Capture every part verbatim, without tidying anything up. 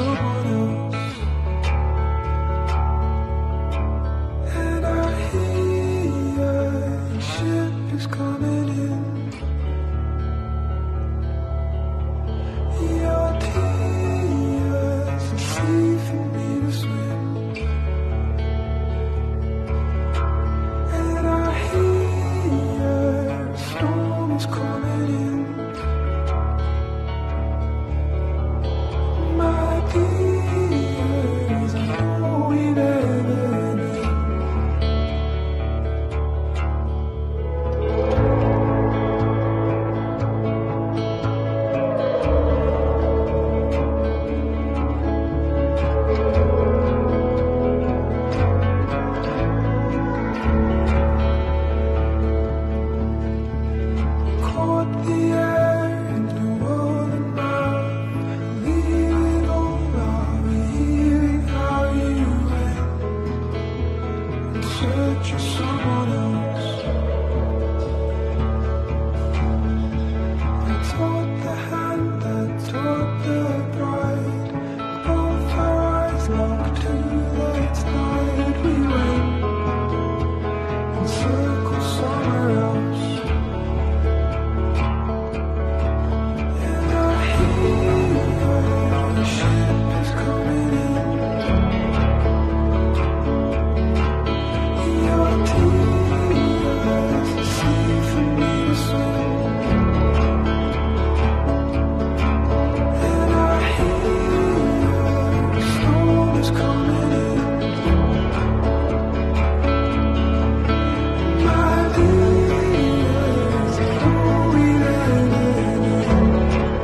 someone else. And I hear a ship is coming in. Your tears are sea for me to swim. And I hear a storm is coming in. My tears are all we've ever known. Caught the air in the world and mouth, leaving all of hearing how you went in search of someone else. I taught the hand that taught the bride, both our eyes locked to the tide. We went in circles somewhere else. And I hear the ship is coming in. Your tears are sea for me to swim. And I hear a storm is coming in. My tears are all we've ever known.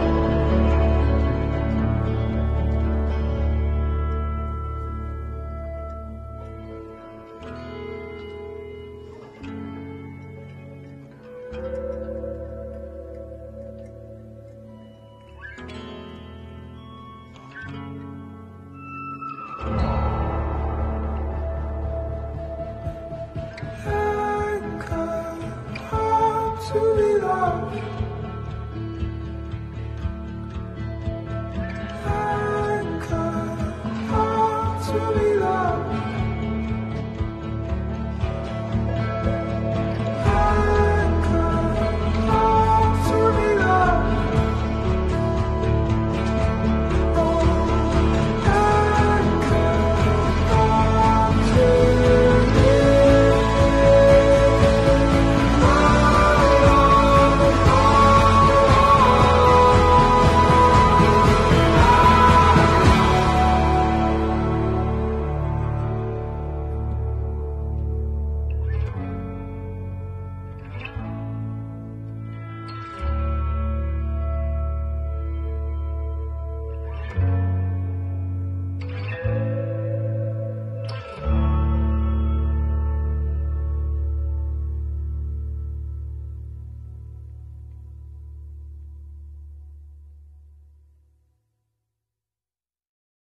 Anchor, hard to be loved. Anchor, hard to be